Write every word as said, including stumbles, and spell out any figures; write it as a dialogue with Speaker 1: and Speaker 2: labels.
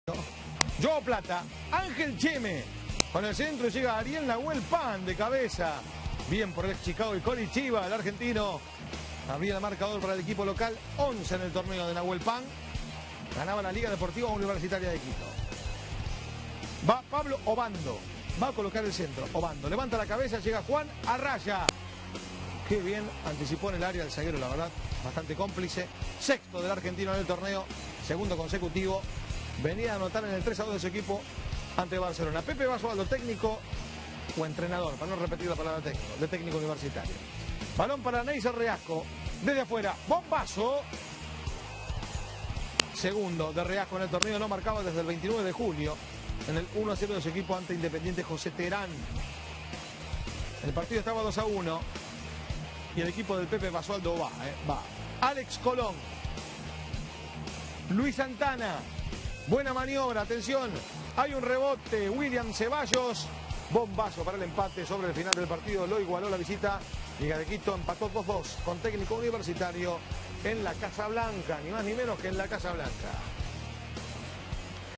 Speaker 1: Joao Plata, Ángel Cheme. Con el centro llega Ariel Nahuel Pan de cabeza. Bien por el ex Chicago y Coritiba, el argentino. Había el marcador para el equipo local, once en el torneo de Nahuel Pan. Ganaba la Liga Deportiva Universitaria de Quito. Va Pablo Obando. Va a colocar el centro. Obando levanta la cabeza, llega Juan Arraya. Qué bien anticipó en el área el zaguero, la verdad. Bastante cómplice. Sexto del argentino en el torneo. Segundo consecutivo. Venía a anotar en el tres a dos de su equipo ante Barcelona. Pepe Basualdo, técnico o entrenador, para no repetir la palabra técnico, de técnico universitario. Balón para Neisser Reasco. Desde afuera, bombazo. Segundo de Reasco en el torneo, no marcaba desde el veintinueve de julio. En el uno a cero de su equipo ante Independiente José Terán. El partido estaba dos a uno. Y el equipo del Pepe Basualdo va, eh, va. Alex Colón. Luis Santana. Buena maniobra, atención. Hay un rebote. William Ceballos. Bombazo para el empate sobre el final del partido. Lo igualó la visita. Liga de Quito empató dos dos con técnico universitario en la Casa Blanca. Ni más ni menos que en la Casa Blanca.